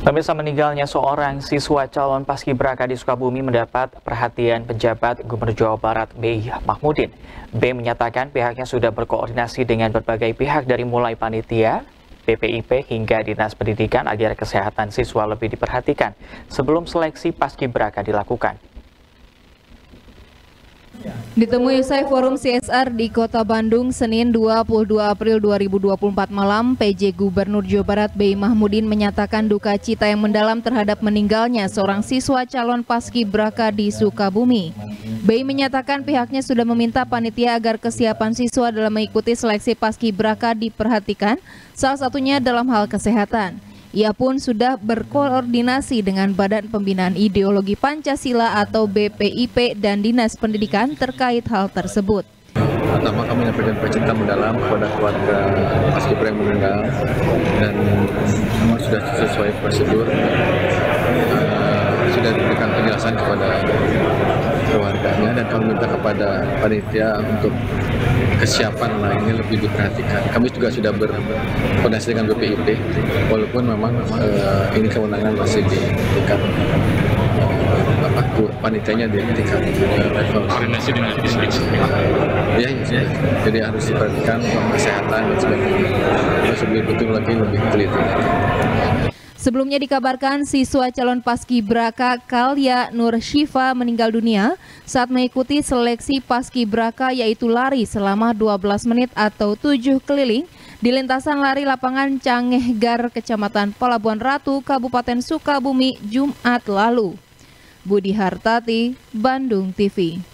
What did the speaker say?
Pemirsa, meninggalnya seorang siswa calon paskibraka di Sukabumi mendapat perhatian pejabat Gubernur Jawa Barat B. Mahmudin. B menyatakan pihaknya sudah berkoordinasi dengan berbagai pihak dari mulai panitia, BPIP hingga Dinas Pendidikan agar kesehatan siswa lebih diperhatikan sebelum seleksi paskibraka dilakukan. Ditemui usai forum CSR di Kota Bandung Senin 22 April 2024 malam, PJ Gubernur Jawa Barat B. Mahmudin menyatakan duka cita yang mendalam terhadap meninggalnya seorang siswa calon paskibraka di Sukabumi. B. menyatakan pihaknya sudah meminta panitia agar kesiapan siswa dalam mengikuti seleksi paskibraka diperhatikan, salah satunya dalam hal kesehatan. Ia pun sudah berkoordinasi dengan Badan Pembinaan Ideologi Pancasila atau BPIP dan Dinas Pendidikan terkait hal tersebut. Pertama, kami menyampaikan percintaan mendalam kepada keluarga paskibraka yang meninggal dan memang sudah sesuai prosedur, sudah diberikan penjelasan kepada keluarganya dan kami minta kepada panitia untuk kesiapan lainnya lebih diperhatikan. Kami juga sudah berkoordinasi dengan BPIP, walaupun memang ini kewenangan masih di tingkat panitianya di tingkat level. Koordinasi dengan Disdik. Ya, jadi harus diperhatikan kesehatan dan sebagainya. Harus lebih betul lagi, lebih teliti. Sebelumnya dikabarkan siswa calon paskibraka Kalya Nur Syifa meninggal dunia saat mengikuti seleksi paskibraka yaitu lari selama 12 menit atau 7 keliling di lintasan lari lapangan Cangehgar, Kecamatan Pelabuhan Ratu, Kabupaten Sukabumi, Jumat lalu. Budi Hartati, Bandung TV.